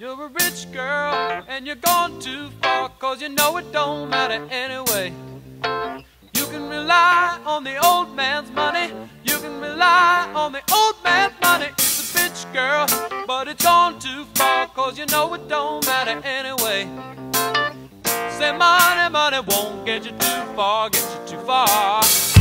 You're a rich girl and you're gone too far, 'cause you know it don't matter anyway. You can rely on the old man's money. You can rely on the old man's money. It's a bitch girl, but it's gone too far, 'cause you know it don't matter anyway. Say money, money won't get you too far, get you too far.